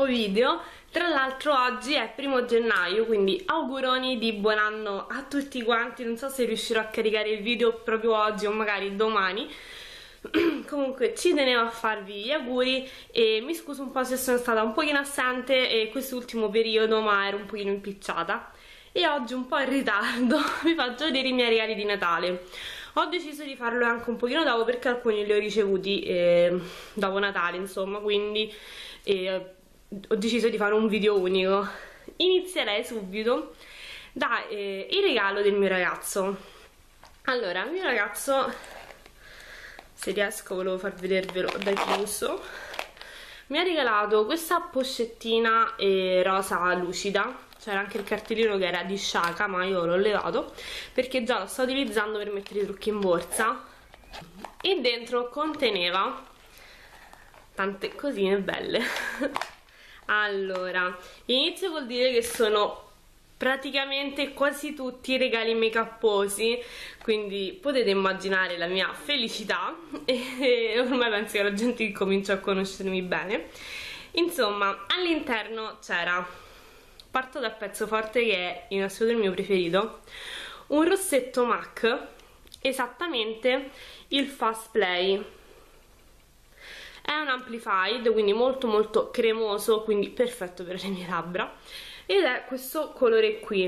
nuovo video. Tra l'altro oggi è 1° gennaio, quindi auguroni di buon anno a tutti quanti. Non so se riuscirò a caricare il video proprio oggi o magari domani. Comunque ci tenevo a farvi gli auguri e mi scuso un po' se sono stata un pochino assente quest'ultimo periodo, ma ero un pochino impicciata e oggi un po' in ritardo vi faccio vedere i miei regali di Natale. Ho deciso di farlo anche un pochino dopo perché alcuni li ho ricevuti dopo Natale, insomma, quindi ho deciso di fare un video unico. Inizierei subito da il regalo del mio ragazzo. Allora, il mio ragazzo, se riesco volevo far vedervelo da chiuso, mi ha regalato questa pochettina rosa lucida. C'era anche il cartellino che era di Shaka, ma io l'ho levato perché già lo sto utilizzando per mettere i trucchi in borsa. E dentro conteneva tante cosine belle. Allora, inizio col dire che sono praticamente quasi tutti regali make-upposi, quindi potete immaginare la mia felicità e ormai penso che la gente comincia a conoscermi bene. Insomma, all'interno c'era, parto dal pezzo forte che è in assoluto il mio preferito, un rossetto MAC, esattamente il Fast Play. È un amplified, quindi molto molto cremoso, quindi perfetto per le mie labbra, ed è questo colore qui.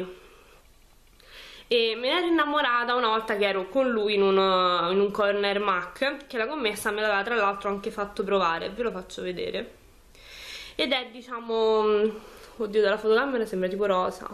E me ne ero innamorata una volta che ero con lui in un corner MAC, che la commessa me l'aveva tra l'altro anche fatto provare, ve lo faccio vedere. Ed è, diciamo, oddio, dalla fotocamera sembra tipo rosa,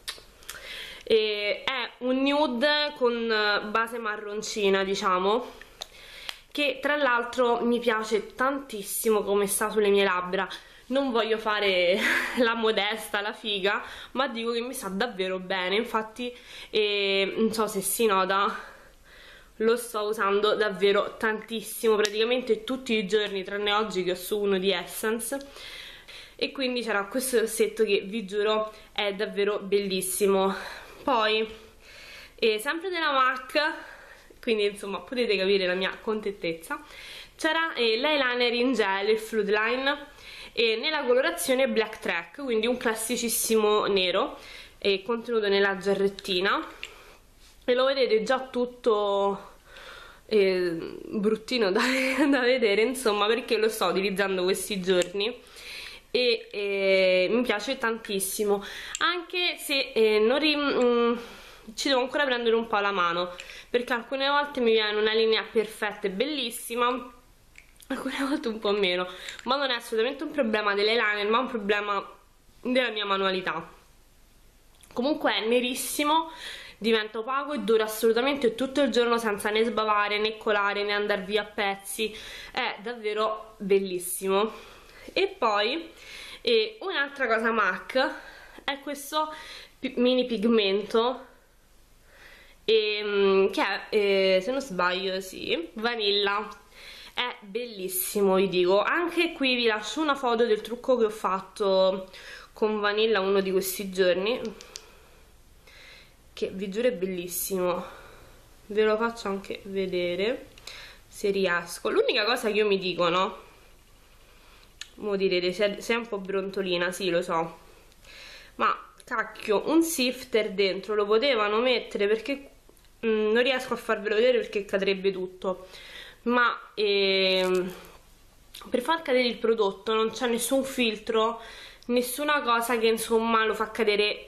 è un nude con base marroncina, diciamo, che tra l'altro mi piace tantissimo come sta sulle mie labbra. Non voglio fare la modesta, la figa, ma dico che mi sta davvero bene. Infatti non so se si nota, lo sto usando davvero tantissimo, praticamente tutti i giorni tranne oggi che ho su uno di Essence. E quindi c'era questo rossetto che vi giuro è davvero bellissimo. Poi sempre della MAC, quindi insomma potete capire la mia contentezza, c'era l'eyeliner in gel, il Flood Line, nella colorazione Black Track, quindi un classicissimo nero contenuto nella giarrettina, e lo vedete già tutto bruttino da vedere, insomma, perché lo sto utilizzando questi giorni e mi piace tantissimo, anche se ci devo ancora prendere un po' la mano, perché alcune volte mi viene una linea perfetta e bellissima, alcune volte un po' meno, ma non è assolutamente un problema dell'eyeliner, ma un problema della mia manualità. Comunque è nerissimo, diventa opaco e dura assolutamente tutto il giorno senza né sbavare né colare né andare via a pezzi, è davvero bellissimo. E poi un'altra cosa MAC è questo mini pigmento che è, se non sbaglio, sì, vanilla. È bellissimo, vi dico. Anche qui vi lascio una foto del trucco che ho fatto con vanilla uno di questi giorni, che vi giuro è bellissimo. Ve lo faccio anche vedere se riesco. L'unica cosa che io mi dico, no? Mo direte, sei un po' brontolina, sì, lo so, ma cacchio, un sifter dentro lo potevano mettere, perché non riesco a farvelo vedere perché cadrebbe tutto, ma per far cadere il prodotto non c'è nessun filtro, nessuna cosa che insomma lo fa cadere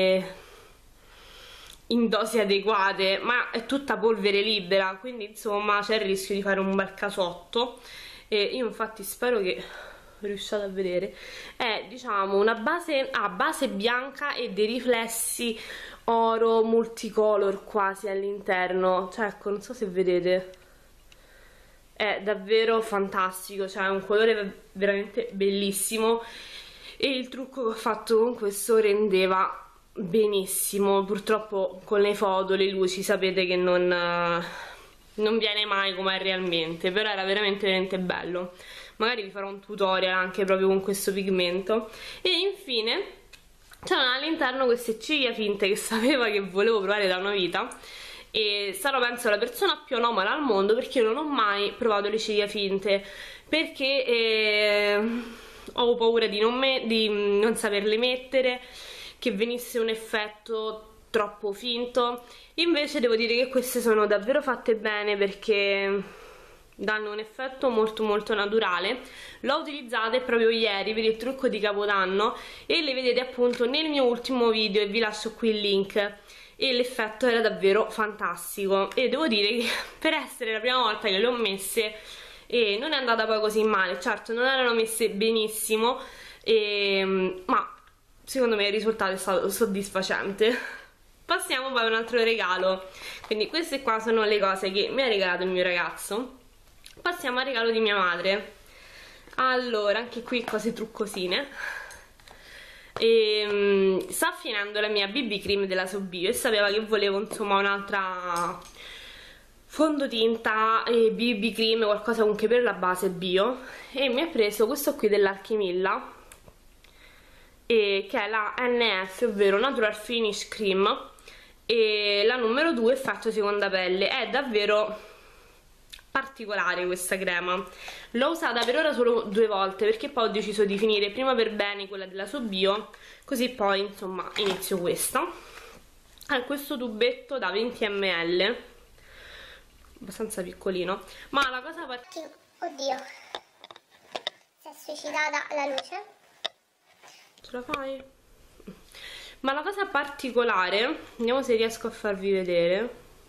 in dosi adeguate, ma è tutta polvere libera, quindi insomma c'è il rischio di fare un bel casotto. E io infatti spero che riusciate a vedere, è, diciamo, una base a base bianca e dei riflessi oro multicolor quasi all'interno, cioè ecco, non so se vedete, è davvero fantastico, cioè è un colore veramente bellissimo e il trucco che ho fatto con questo rendeva benissimo. Purtroppo con le foto, le luci, sapete che non viene mai come è realmente, però era veramente veramente bello. Magari vi farò un tutorial anche proprio con questo pigmento. E infine c'erano all'interno queste ciglia finte che sapeva che volevo provare da una vita, e sarò penso la persona più anomala al mondo perché io non ho mai provato le ciglia finte, perché avevo paura di non saperle mettere, che venisse un effetto troppo finto. Invece devo dire che queste sono davvero fatte bene perché danno un effetto molto molto naturale. L'ho utilizzata proprio ieri per il trucco di Capodanno e le vedete appunto nel mio ultimo video e vi lascio qui il link, e l'effetto era davvero fantastico e devo dire che per essere la prima volta che le ho messe non è andata poi così male. Certo, non erano messe benissimo, ma secondo me il risultato è stato soddisfacente. Passiamo poi a un altro regalo. Quindi queste qua sono le cose che mi ha regalato il mio ragazzo. Passiamo al regalo di mia madre. Allora, anche qui cose truccosine. Sta finendo la mia BB cream della Sobio e sapeva che volevo insomma un'altra fondotinta e BB cream, qualcosa comunque per la base bio, e mi ha preso questo qui dell'Alchimilla, che è la NF, ovvero Natural Finish Cream, e la numero 2 effetto seconda pelle. È davvero particolare questa crema, l'ho usata per ora solo 2 volte perché poi ho deciso di finire prima per bene quella della Sobio, così poi insomma inizio questa. Ha questo tubetto da 20 ml, abbastanza piccolino, ma la cosa oddio, si è suicidata la luce. Ce la fai? Ma la cosa particolare, vediamo se riesco a farvi vedere,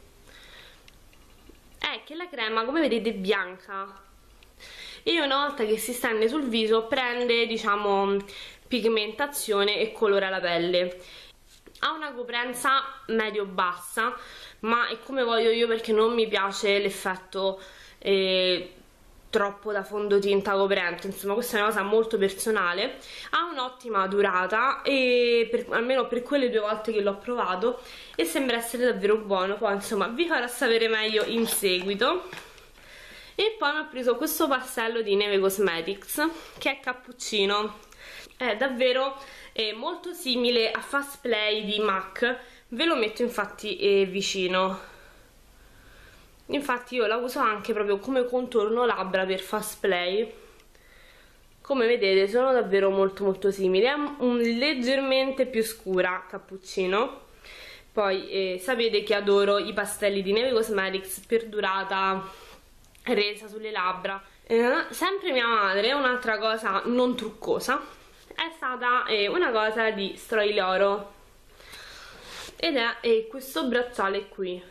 è che la crema, come vedete, è bianca e una volta che si stende sul viso prende, diciamo, pigmentazione e colora la pelle. Ha una coprenza medio-bassa, ma è come voglio io perché non mi piace l'effetto troppo da fondotinta coprente, insomma questa è una cosa molto personale. Ha un'ottima durata, e almeno per quelle 2 volte che l'ho provato, e sembra essere davvero buono. Poi insomma vi farò sapere meglio in seguito. E poi mi ho preso questo pastello di Neve Cosmetics che è cappuccino, è davvero molto simile a Fast Play di MAC, ve lo metto infatti vicino. Infatti io la uso anche proprio come contorno labbra per Fast Play. Come vedete sono davvero molto molto simili, è leggermente più scura cappuccino. Poi sapete che adoro i pastelli di Neve Cosmetics per durata, resa sulle labbra. Sempre mia madre, un'altra cosa non truccosa, è stata una cosa di Stroiloro, ed è questo bracciale qui.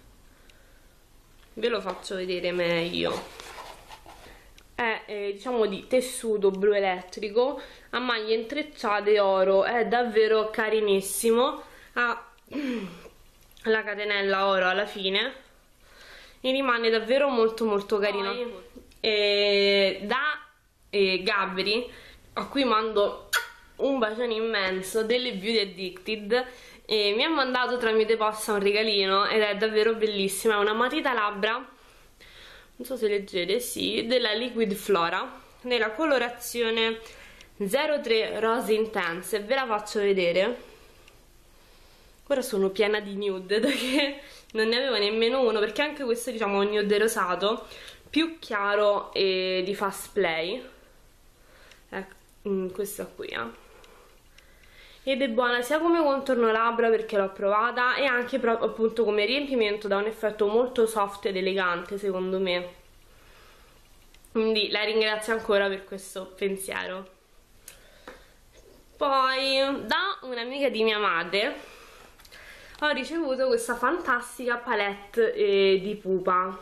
Ve lo faccio vedere meglio. È diciamo di tessuto blu elettrico a maglie intrecciate oro, è davvero carinissimo, ha la catenella oro alla fine e rimane davvero molto molto carino. Da Gabri, a cui mando un bacione immenso, delle Beauty Addicted, e mi ha mandato tramite posta un regalino ed è davvero bellissima. È una matita labbra, non so se leggete, sì, della Liquid Flora nella colorazione 03 Rose Intense. Ve la faccio vedere. Ora sono piena di nude perché non ne avevo nemmeno uno, perché anche questo diciamo è un nude rosato più chiaro e di Fast Play. Questa qui ed è buona sia come contorno labbra perché l'ho provata, e anche appunto come riempimento, da un effetto molto soft ed elegante secondo me, quindi la ringrazio ancora per questo pensiero. Poi da un'amica di mia madre ho ricevuto questa fantastica palette di pupa.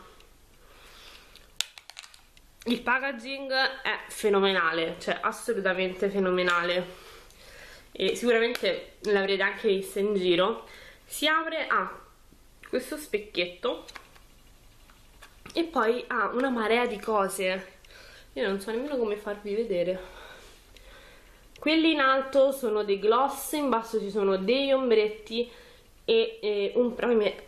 Il packaging è fenomenale, cioè assolutamente fenomenale, e sicuramente l'avrete anche vista in giro. Si apre a questo specchietto e poi ha una marea di cose, io non so nemmeno come farvi vedere. Quelli in alto sono dei gloss, in basso ci sono degli ombretti e un primer.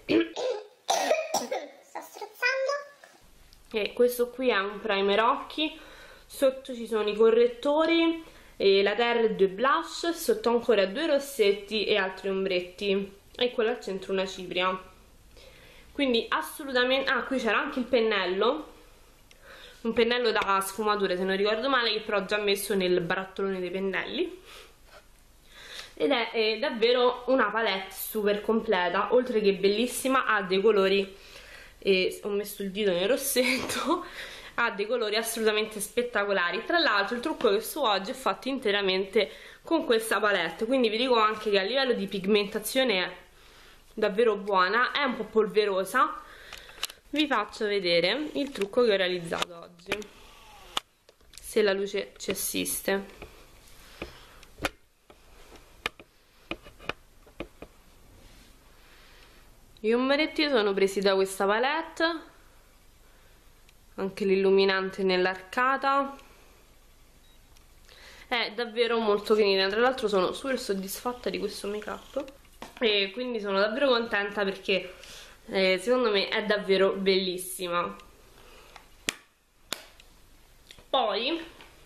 Sto strozzando. E questo qui è un primer occhi, sotto ci sono i correttori, la terra e 2 blush, sotto ancora 2 rossetti e altri ombretti, e quello al centro una cipria. Quindi assolutamente. Qui c'era anche il pennello, un pennello da sfumature se non ricordo male, che però ho già messo nel barattolone dei pennelli, ed è davvero una palette super completa, oltre che bellissima, ha dei colori, e ho messo il dito nel rossetto, ha dei colori assolutamente spettacolari. Tra l'altro il trucco che su oggi è fatto interamente con questa palette, quindi vi dico anche che a livello di pigmentazione è davvero buona, è un po' polverosa. Vi faccio vedere il trucco che ho realizzato oggi, se la luce ci assiste. Gli ombretti sono presi da questa palette, anche l'illuminante nell'arcata, è davvero molto carina. Tra l'altro sono super soddisfatta di questo make up e quindi sono davvero contenta perché secondo me è davvero bellissima. Poi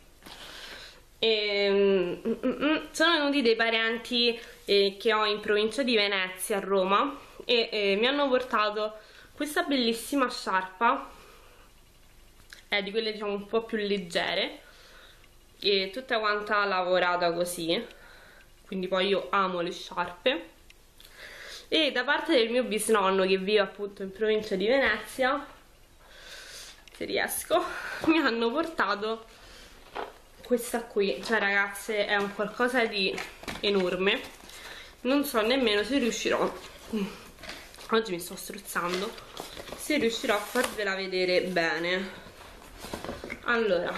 sono venuti dei parenti che ho in provincia di Venezia, a Roma, e mi hanno portato questa bellissima sciarpa, di quelle diciamo un po' più leggere, e tutta quanta lavorata così, quindi poi io amo le sciarpe. E da parte del mio bisnonno, che vive appunto in provincia di Venezia, se riesco, mi hanno portato questa qui. Cioè ragazze, è un qualcosa di enorme, non so nemmeno se riuscirò, oggi mi sto strozzando, se riuscirò a farvela vedere bene. Allora,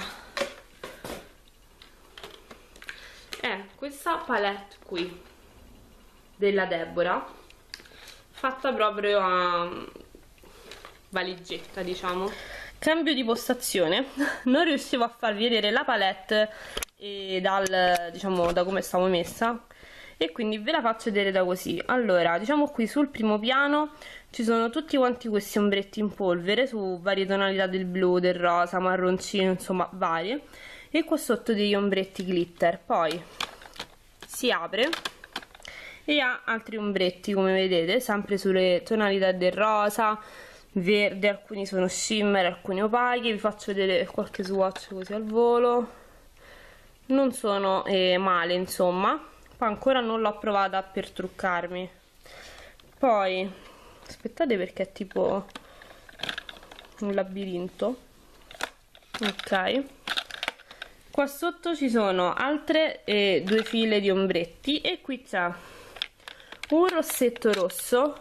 è questa palette qui della Deborah, fatta proprio a valigetta, diciamo. Cambio di postazione, non riuscivo a farvi vedere la palette diciamo, da come stavo messa, e quindi ve la faccio vedere da così. Allora, diciamo qui sul primo piano ci sono tutti quanti questi ombretti in polvere su varie tonalità del blu, del rosa, marroncino, insomma varie, e qua sotto degli ombretti glitter. Poi si apre e ha altri ombretti, come vedete, sempre sulle tonalità del rosa, verde, alcuni sono shimmer, alcuni opachi. Vi faccio vedere qualche swatch così al volo, non sono male, insomma. Poi ancora non l'ho provata per truccarmi. Poi aspettate, perché è tipo un labirinto. Ok, qua sotto ci sono altre due file di ombretti, e qui c'è un rossetto rosso,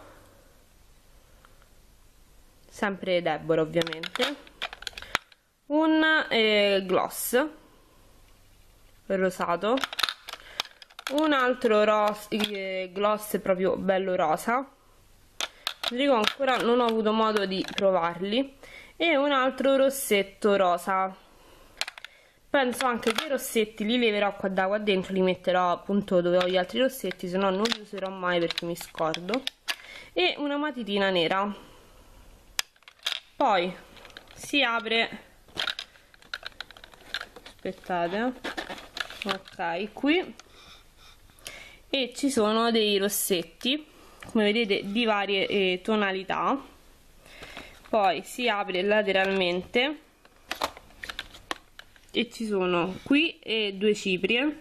sempre Deborah ovviamente, un gloss rosato, un altro gloss proprio bello rosa, dico ancora non ho avuto modo di provarli, e un altro rossetto rosa. Penso anche che i rossetti li leverò qua dentro, li metterò appunto dove ho gli altri rossetti, se no non li userò mai perché mi scordo. E una matitina nera. Poi si apre, aspettate, ok, qui, e ci sono dei rossetti, come vedete, di varie tonalità. Poi si apre lateralmente e ci sono qui due ciprie,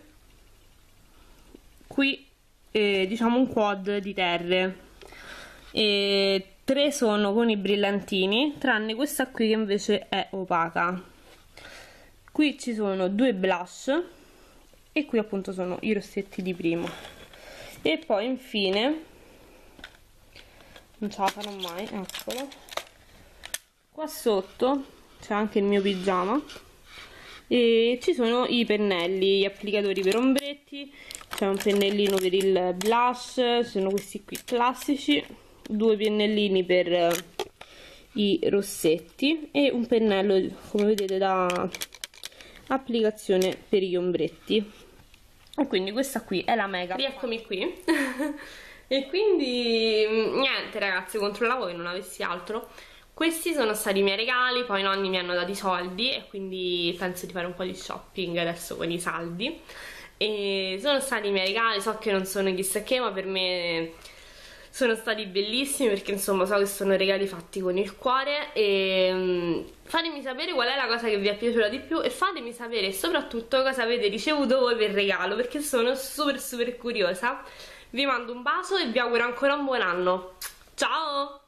qui diciamo un quad di terre, e 3 sono con i brillantini, tranne questa qui che invece è opaca. Qui ci sono 2 blush, e qui appunto sono i rossetti di prima. E poi infine, non ce la farò mai, eccolo, qua sotto c'è anche il mio pigiama, e ci sono i pennelli, gli applicatori per ombretti, c'è un pennellino per il blush, ci sono questi qui classici, 2 pennellini per i rossetti, e un pennello, come vedete, da applicazione per gli ombretti. E quindi questa qui è la mega. Rieccomi qui. E quindi niente ragazzi, controllavo che non avessi altro. Questi sono stati i miei regali, poi i nonni mi hanno dato i soldi e quindi penso di fare un po' di shopping adesso con i saldi. E sono stati i miei regali, so che non sono chissà che, ma per me sono stati bellissimi perché insomma so che sono regali fatti con il cuore e fatemi sapere qual è la cosa che vi è piaciuta di più e fatemi sapere soprattutto cosa avete ricevuto voi per regalo, perché sono super curiosa. Vi mando un bacio e vi auguro ancora un buon anno. Ciao!